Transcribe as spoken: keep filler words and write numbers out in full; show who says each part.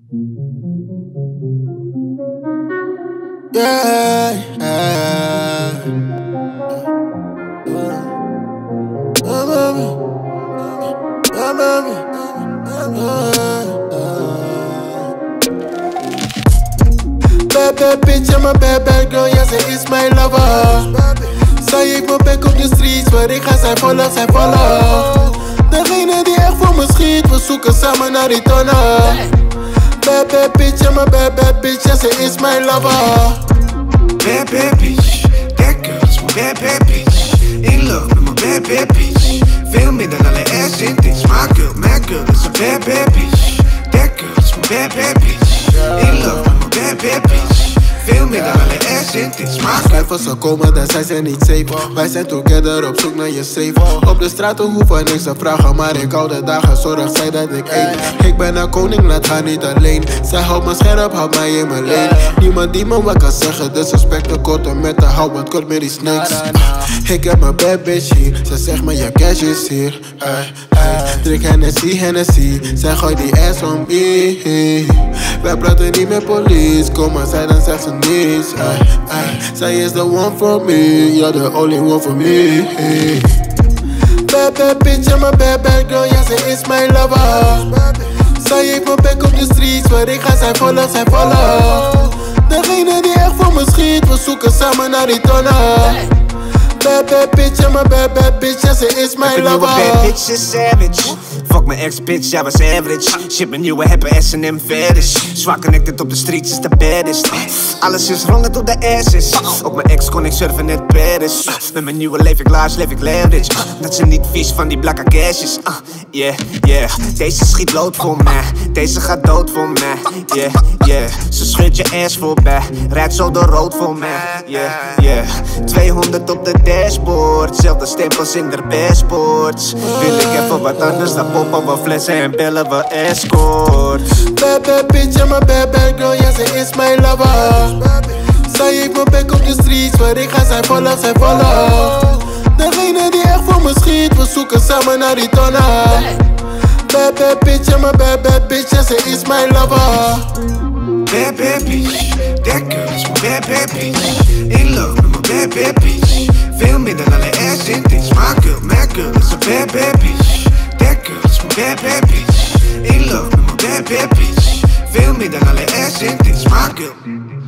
Speaker 1: Yeah, yeah. Oh, baby. Oh, baby. Bad, bad bitch, I'm a bad, bad girl, ja, zij is mijn lover. Zij ik mijn bek op de streets, waar ik ga, zij volgt, zij volgt. Degene die echt voor me schiet, we zoeken samen naar die tonnen. Bad, bad bitch, I'm a bad, bad bitch, ja, zij is mijn lover.
Speaker 2: Bad, bad bitch, that girl is my bad, bad bitch. In love met mijn bad, bad bitch. Veel meer dan alleen ass in this. My girl, my girl is a bad, bad bitch. That girl is my bad, bad bitch. In love met mijn bad, bad bitch. Veel meer dan alleen ass in this. My girl.
Speaker 1: Schrijven ze komen, dan zijn ze niet safe. Wij zijn together op zoek naar je safe. Op de straten hoeven niks te vragen, maar ik hou de dagen, zorg zij dat ik eet. Ik ben een koning, laat haar niet alleen. Zij houdt me scherp, houdt mij in mijn lane. Niemand die me wat kan zeggen, disrespect de korte met de hou wat kort met die snacks. Ik heb mijn bad bitch hier, ze zegt me je cash is hier. Ay, ay. Drink Hennessy, Hennessy, zij gooit die ass on me. Wij praten niet met police, kom maar zij dan zegt ze niets. Ay, ay. Zij is the one for me, you're the only one for me. Bad, bad bitch, I'm a bad, bad girl, ja, zij is mijn lover. Zij heeft mijn bek op de streets, waar ik ga, zij volgt, zij volgt. Degene die echt voor me schiet, we zoeken samen naar die tonnen. Bad, bad bitch, I'm a bad, bad bitch, ja, zij is mijn lover.
Speaker 2: Mijn bad bitch is savage. Fuck mijn ex-bitch, jij was average. Shit, mijn nieuwe hebben S en M fetish. Zwaar connected op de streets is de baddest. Alles is wrong op de asses. Op mijn ex kon ik surfen net Paris. Met mijn nieuwe leef ik large, leef ik leverage. Dat ze niet vies van die blakke cashes. Yeah, yeah. Deze schiet lood voor mij. Deze gaat dood voor mij. Yeah, yeah. Ze scheurt je ass voorbij. Rijdt zo door rood voor mij. Yeah, yeah. tweehonderd op de dashboard. Zelfde stempels in de passports. Wil ik even wat anders dan poppen we flessen en bellen we escort.
Speaker 1: Bad, bad bitch, I'm a bad, bad girl, ja, zij is mijn lover. Zij heeft mijn bek op de streets, waar ik ga, zij volgt, zij volgt. Degene die echt voor me schiet, we zoeken samen naar die tonnen. Bad, bad bitch, I'm a bad, bad bitch, ja, zij is mijn lover.
Speaker 2: Bad, bad bitch, that girl is my bad, bad bitch. In love met mijn bad, bad bitch. Veel meer dan alleen ass in this. My girl, my girl is a bad, bad bitch. That girl is my bad, bad bitch. In love met mijn bad, bad bitch. Veel meer dan alleen ass in this. My girl.